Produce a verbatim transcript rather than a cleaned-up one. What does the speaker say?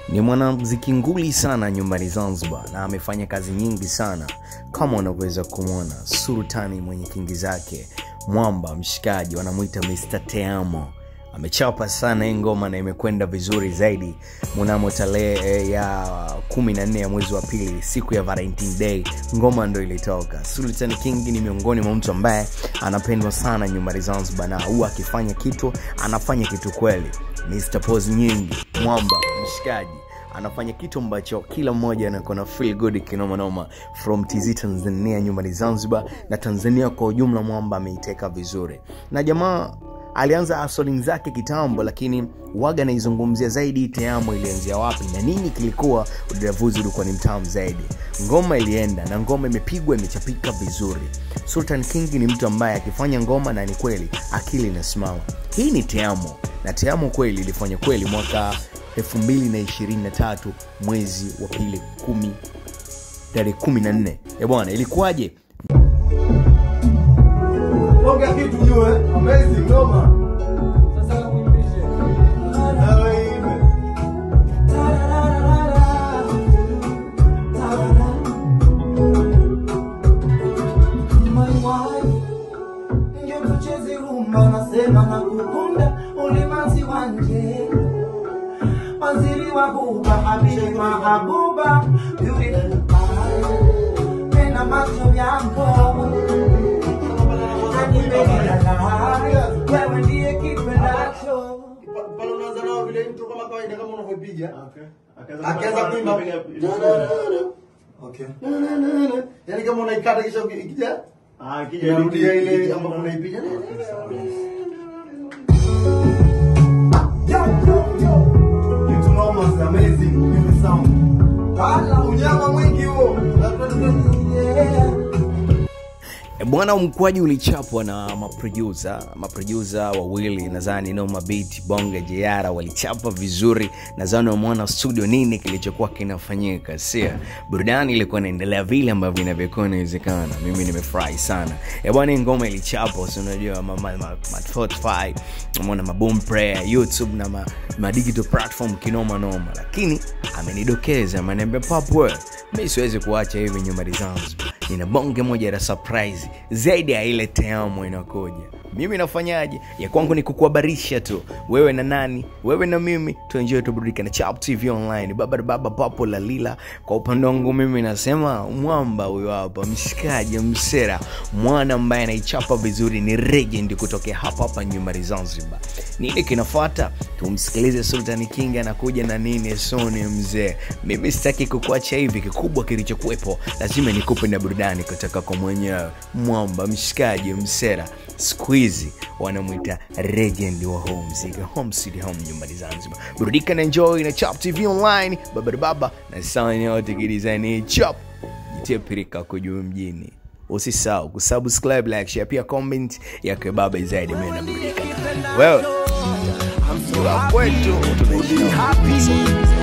Ni mwanamuziki nguli sana nyumbani Zanzibar na amefanya kazi nyingi sana kama unaweza kumwona. Sultan mwenye kingi zake, mwamba mshikaji wanamuita mister Teamo. Amechapa sana ngoma na imekwenda vizuri zaidi. Mnamo tarehe ya kumi na nne ya mwezi wa pili, siku ya Valentine Day, ngoma ndio ilitoka. Sultan King ni miongoni mwa mtu ambaye anapendwa sana nyumbani Zanzibar na huwa akifanya kitu anafanya kitu kweli. mister Pose nyingi, mwamba mshikaji anafanya kitu ambacho kila mmoja anakuwa feel good kinoma noma. From T Z Tanzania nyumbani Zanzibar na Tanzania kwa ujumla, mwamba ameiteka vizuri. Na jamaa alianza hustling zake kitambo, lakini waga naizungumzia zaidi Teamo ilianzia wapi na nini kilikuwa udavuzi ulikuwa ni mtamu zaidi. Ngoma ilienda na ngoma imepigwa imechapika vizuri. Sultan King ni mtu ambaye akifanya ngoma na ni kweli akili inasimama. Hii ni Teamo, na Teamo kweli ilifanya kweli mwaka elfu mbili na ishirini na tatu mwezi wa pili kumi tarehe kumi na nne. Eh bwana, ilikuwaje? Bonga kitu nyue, amazing ngoma. Sasa kuimbishe. Hawa hivi. My wife, ndio tucheze rumba, nasema na kukunda ulimanzi wanje. Waziri wa buba, habibi mahabuba, beautiful eyes, pena macho yako. Wewe ndiye kipendacho. Pale unaanza nao vile mtu kama kawaida kama unavyopiga. Okay. Akaanza kuimba. Okay. Yaani kama unaikata kisha ukija, ah kija inarudia ile ambapo unaipiga. Yo yo yo. It's almost amazing with the sound. Wala unyama mwingi huo. Yeah. E bwana, mkwaji ulichapwa na maproducer, maproducer wawili nadhani Noma Beat, Bonga Jr walichapa vizuri. Nadhani umeona studio nini kilichokuwa kinafanyika. Sia burudani ilikuwa inaendelea vile ambavyo inavyokuwa inawezekana. Mimi nimefurahi sana. E bwana, ngoma ilichapwa, unajua mama ma Spotify, umeona maboom prayer, YouTube na ma, ma digital platform kinoma noma. Lakini amenidokeza, ameniambia papo, mimi siwezi kuacha hivi nyumbani Zanzibar. Nina bonge moja la surprise zaidi ya ile Teamo inakuja. Mimi nafanyaje? Ya kwangu ni kukuhabarisha tu. Wewe na nani? Wewe na mimi tuenjoy tuburudike na Chap T V online. Baba baba papo la lila. Kwa upande wangu mimi nasema mwamba huyo hapa, mshikaji msera, mwana ambaye anaichapa vizuri, ni legend kutokea hapa hapa nyumbani Zanzibar. Nini kinafuata? Tumsikilize Sultan King anakuja na nini soni mzee. Mimi sitaki kukuacha hivi, kikubwa kilichokuepo lazima nikupe na burudani kutoka kwa mwenyewe mwamba mshikaji msera. Squeezy wanamuita legend wa home city, home city home nyumbani Zanzibar. Burudika na enjoy na Chap T V online. Baba baba na sign yote kidizani Chap jitepirika kujua mjini. Usisahau kusubscribe, like, share, pia comment yake baba zaidi. Mimi na burudika na wewe. I'm so happy.